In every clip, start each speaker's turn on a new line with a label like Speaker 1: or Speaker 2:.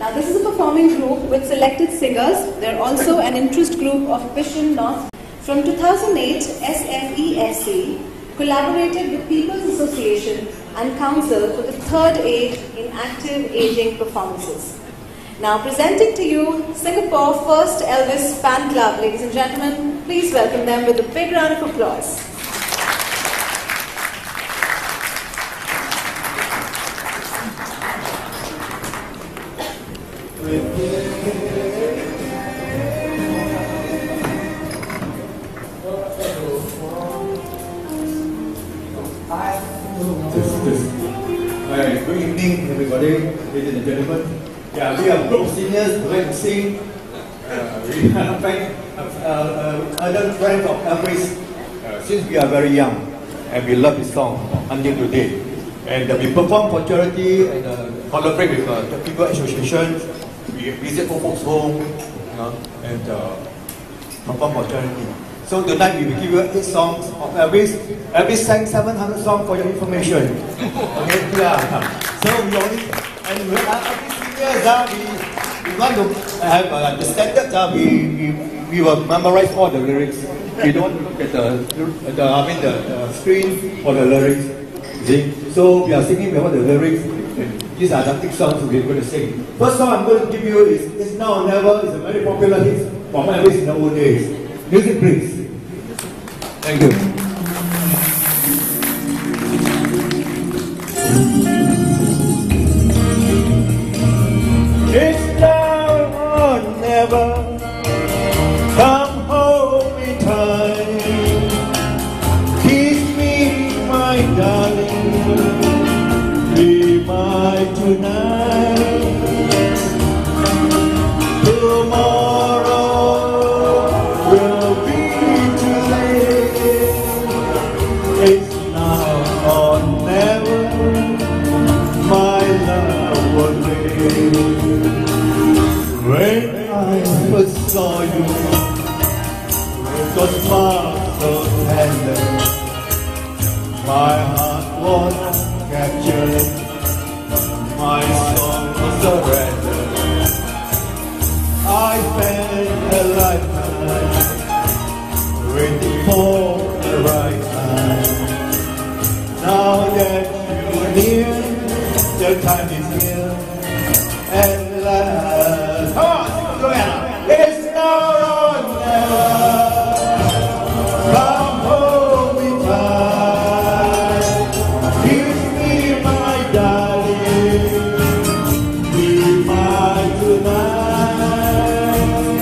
Speaker 1: Now this is a performing group with selected singers. They're also an interest group of Vision North. From 2008, SFEFC collaborated with People's Association and Council for the third age in active aging performances. Now presenting to you Singapore First Elvis Fan Club. Ladies and gentlemen, please welcome them with a big round of applause.
Speaker 2: Good evening, everybody, ladies and gentlemen. Yeah, we are group singers who like to sing. We are other friends of Elvis since we are very young, and we love this song until today. And we perform for charity and collaborate with the people associations. We visit old folks' home, and perform for charity. So tonight we will give you 8 songs of Elvis. Elvis sang 700 songs for your information. Okay, yeah. So we only, and every singers, we want to have the standards. We will memorize all the lyrics. We don't look at the screen for the lyrics. See? So we are singing with all the lyrics. And these are the 6 songs we're going to sing. First song I'm going to give you is "It's Now or Never." It's a very popular hit from Elvis in the old days. Music, please. Thank you. It's now or never. Come home in time. Kiss me, my darling. Be mine tonight. Tomorrow will be too late. It's now or never. My love will wait. When I first saw you, with your smile so tender, my heart was captured, my soul was surrendered. I spent a lifetime waiting for the right time. Now that you're near, the time is here. At last, come on, Joanna. It's now or never. Come home in time. Kiss me, my darling. Be mine tonight.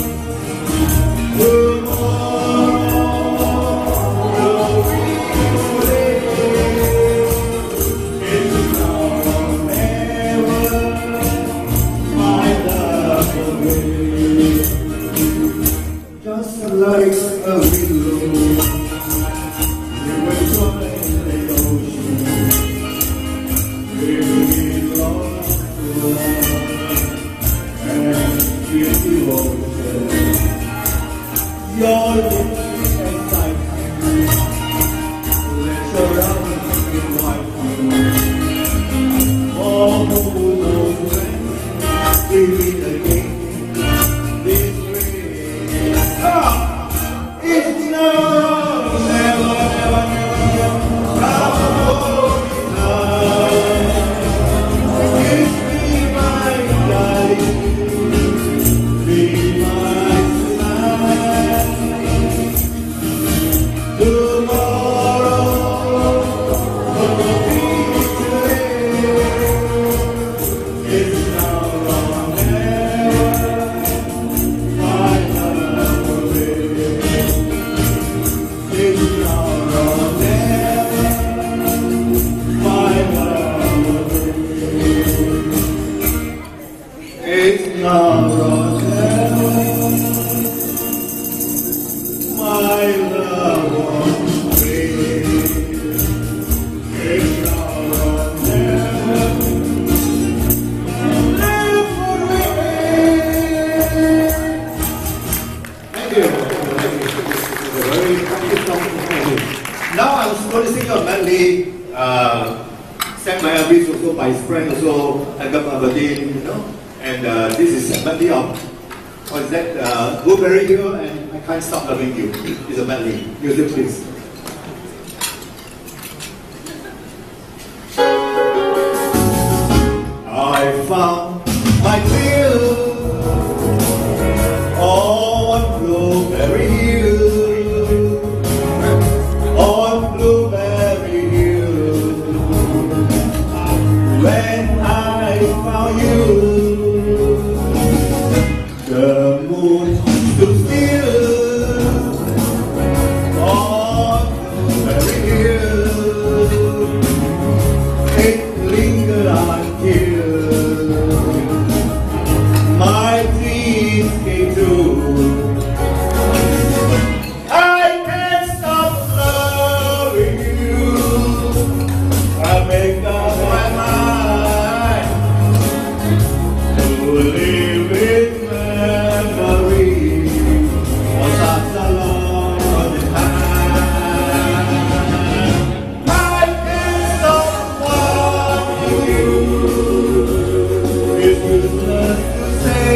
Speaker 2: Tomorrow will be too late. It's now or never. Just like a willow, we were trying the ocean. We lost to love and feel devotion. Your lips excite me. Let your arms invite me. Oh, no, when we meet again. It's now or never, never, never. Come home in time. Kiss me, my darling. Be mine tonight. Tomorrow will be too late. It's now or never. My love will live. It's now or never. My love will live. It's now or never. My love will live. It's now or never. Thank you. Now I'm going to sing a medley sang by Elvis, also by his friend, also Aberdeen, And this is a medley of, what is that? Blueberry Hill and I Can't Stop Loving You. It's a medley. Music, please. I found my thrill on Blueberry Hill, on Blueberry Hill. When I found you, the moon stood still on Blueberry Hill. It lingered until my dreams came true. I can't stop loving you. I make up my mind to live in memory for such a long time. I can't stop wanting you. It's useless to say,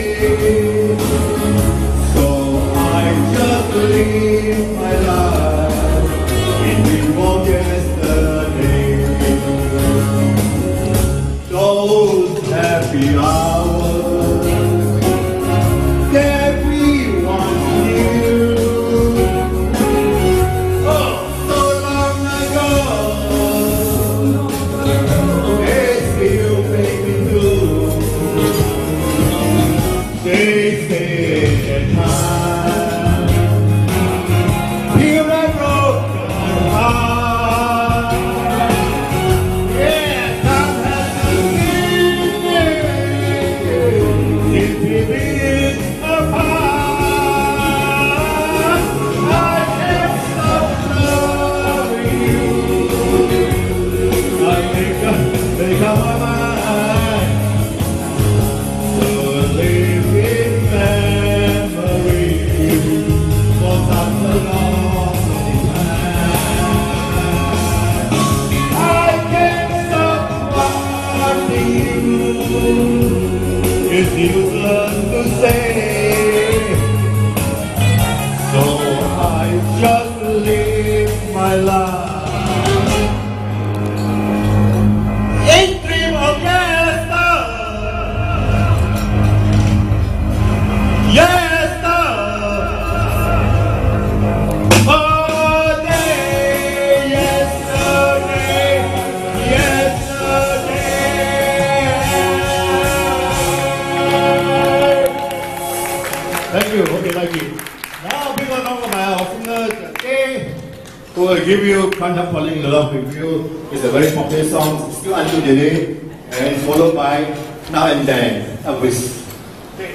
Speaker 2: so I just live my life in dream of yesterday. Those happy hours everyone knew. Oh, so long ago, they still make me blue. They say that time heal a broken heart. Yeah, time has to give since we been apart. I can't stop loving you. I make up my mind to live in memory for such a long time. I can't stop wanting you. It's useless to say, so I just live my life. Ain't dream of yesterday. Oh, yesterday. Thank you. Okay, thank you. Now, big one of our singers, okay, who will give you Can't Help Falling in Love with You. It's a very popular song, still until today, and followed by Now and Then, Elvis. Okay.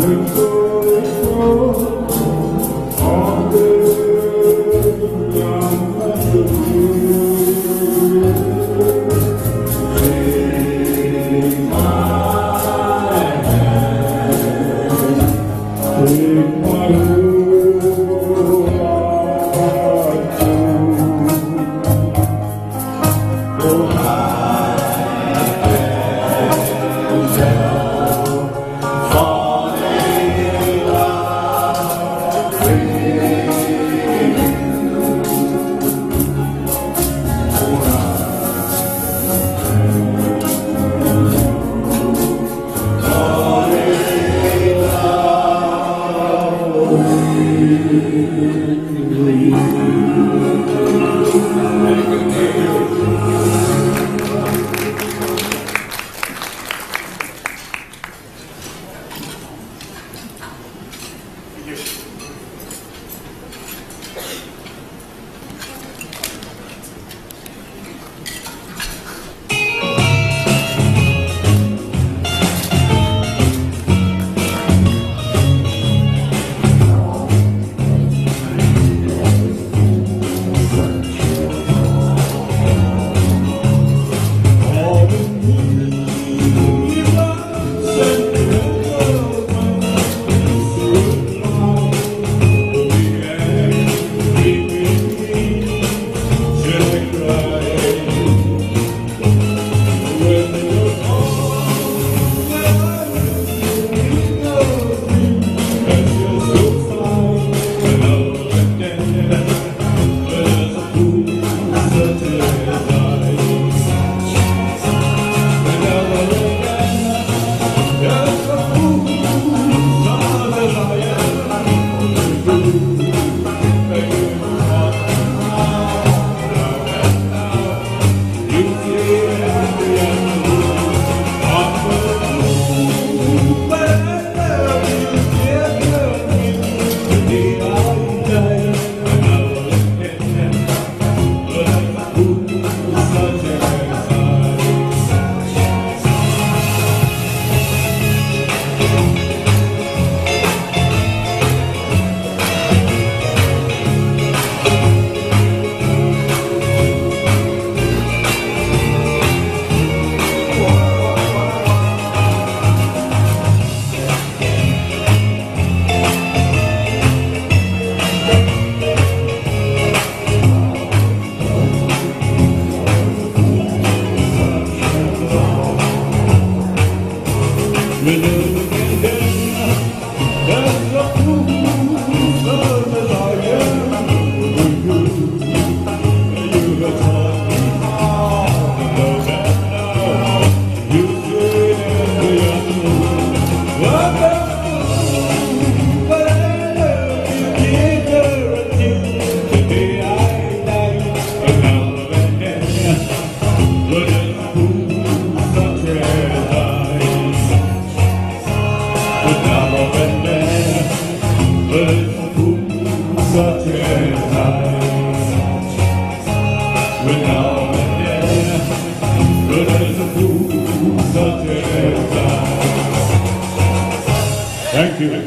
Speaker 2: Thank you.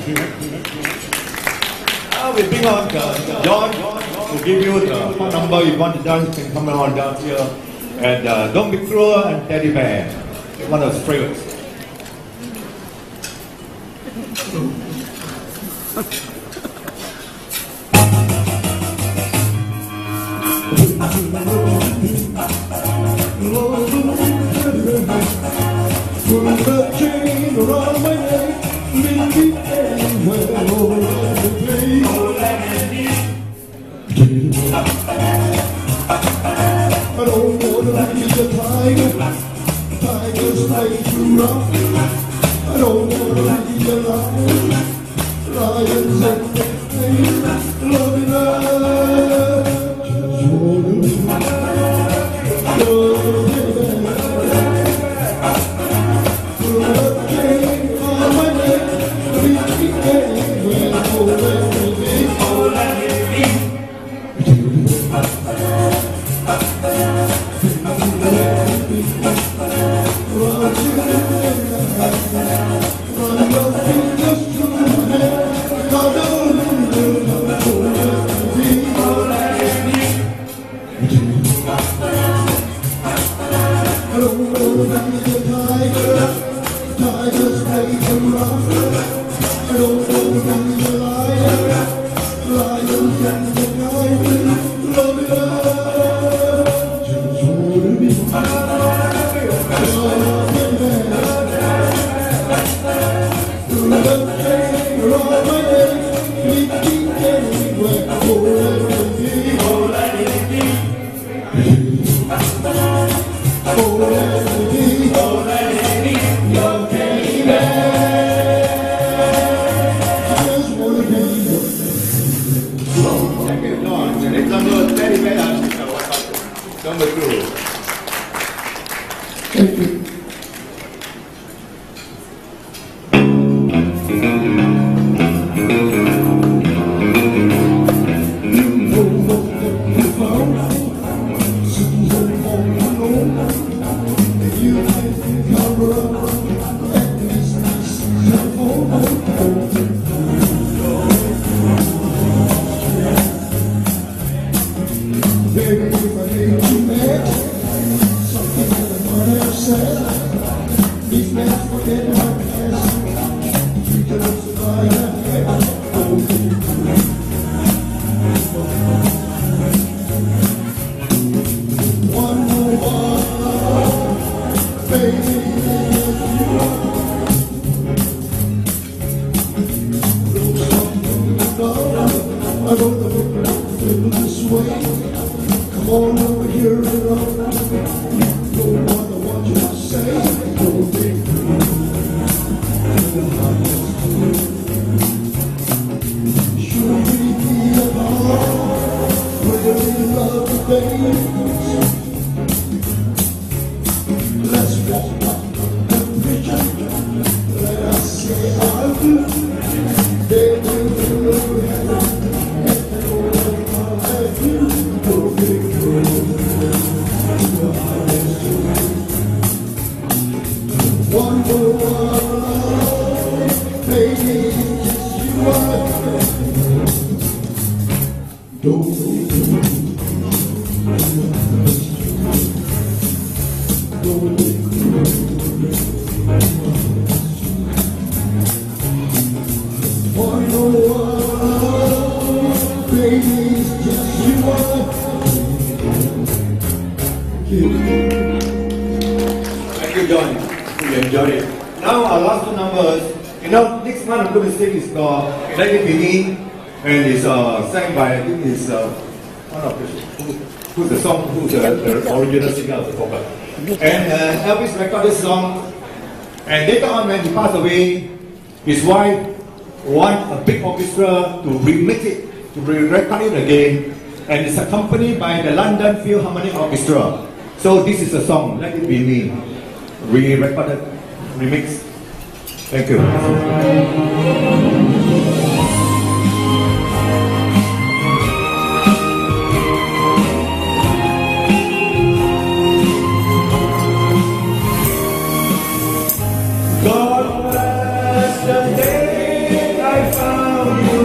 Speaker 2: We bring on John to give you the phone number. If you want to dance, you can come on down here. And Don't Be Cruel and Teddy Bear, one of his favorites.
Speaker 3: Put a chain around my neck, leave me anywhere, oh, let me play. I don't wanna be a tiger, tiger's like too rough. I don't wanna be a lion, lions and they love me love. Just wanna be run your fingers tigers make them run. I don't want to be a lion. Lions and the tigers, love it up. Just want to be through the pain, around my neck, leaking anywhere. Oh, let it be, oh, let it be. Oh, let it be, oh, let it be, your baby. Just wanna be your
Speaker 2: Thank you, John. The next number, very well. Number 2.
Speaker 3: Thank you.
Speaker 2: Thank you, John. You enjoyed it. Now our last 2 numbers. You know, next one I'm going to sing is called Let It Be Me, and it's sang by, I think it's one of the, who's the song, who's the original singer of the forgot. And Elvis recorded this song, and later on when he passed away, his wife want a big orchestra to remix it, to re-record it again, and it's accompanied by the London Philharmonic Orchestra. So this is a song, Let It Be Me, re-recorded, remix. Thank you.
Speaker 3: God bless the day I found you.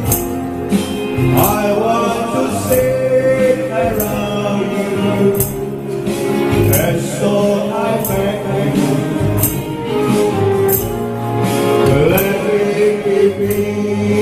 Speaker 3: I want to sit around you, and so I thank you. Let it be me.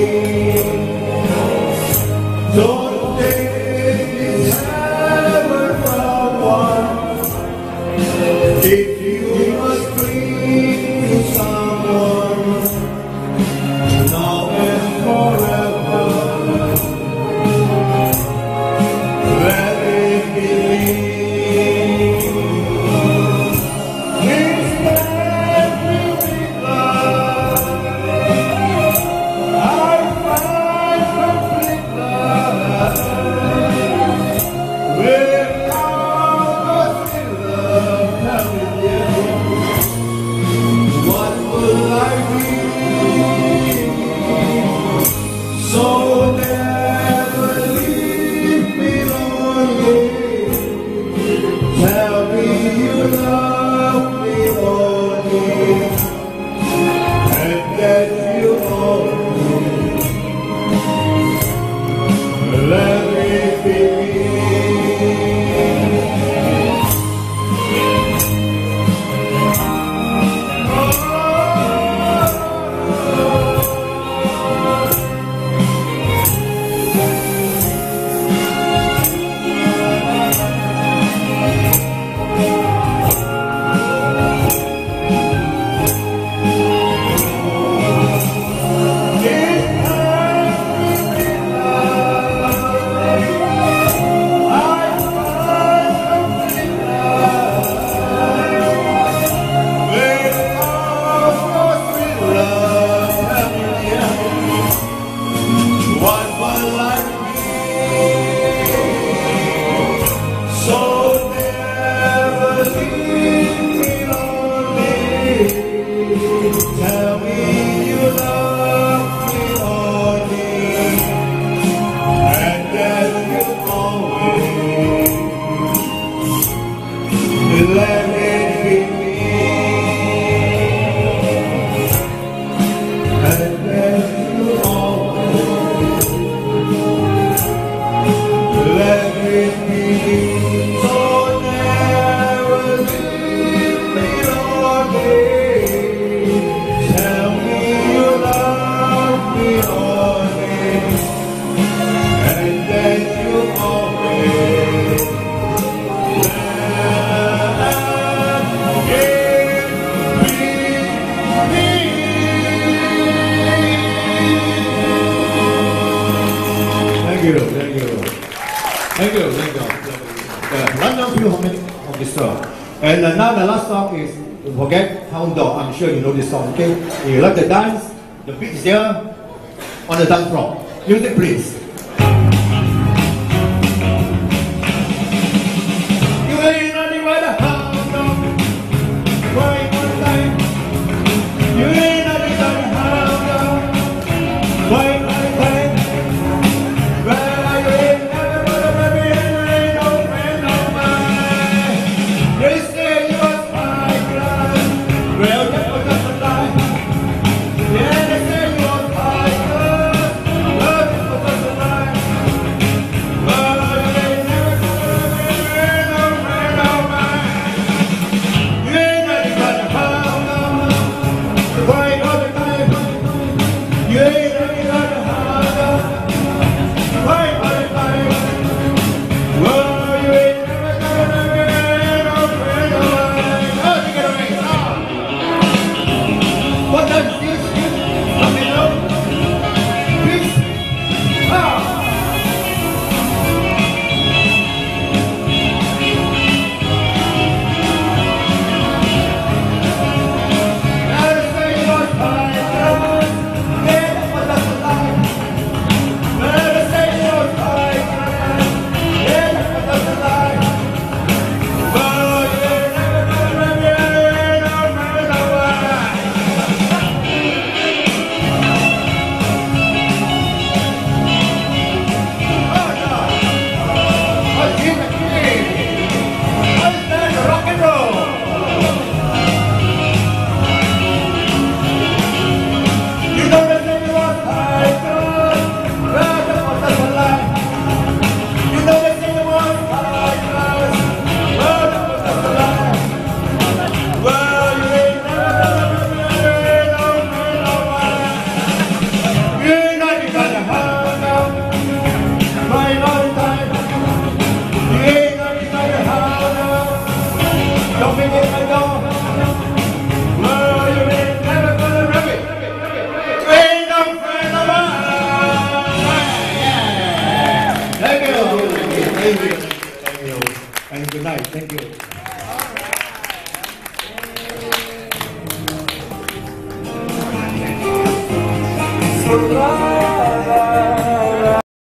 Speaker 2: Tell me you love me only, and that you always let it be me, and that you always let it be me. So never leave me again. Tell me you love me always, and that you always Thank you. Run down few of this song. And now the last song is Forget Hound Dog. I'm sure you know this song, okay? You like the dance, the beat is there on the dance floor. Music please.